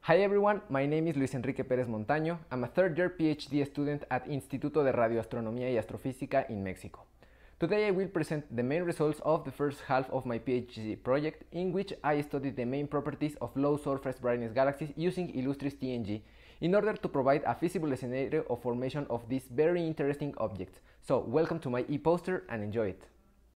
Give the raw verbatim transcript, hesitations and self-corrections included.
Hi everyone, my name is Luis Enrique Pérez Montaño. I'm a third year PhD student at Instituto de Radioastronomía y Astrofísica in Mexico. Today I will present the main results of the first half of my PhD project, in which I studied the main properties of low surface brightness galaxies using IllustrisTNG in order to provide a feasible scenario of formation of these very interesting objects. So welcome to my e-poster and enjoy it.